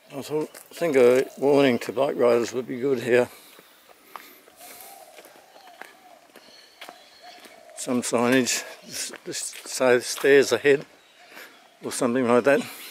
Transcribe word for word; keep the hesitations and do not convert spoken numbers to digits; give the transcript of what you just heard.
I thought, I think a warning to bike riders would be good here. Some signage, just say stairs ahead or something like that.